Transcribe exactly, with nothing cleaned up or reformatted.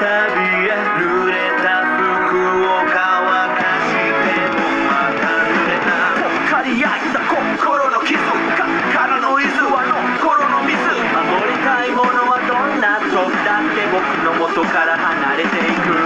へ濡れた服を乾かしてもまた濡れた。ぽっかり焼いた心の傷からの伊豆は心の水。守りたいものはどんな時だって僕の元から離れていく。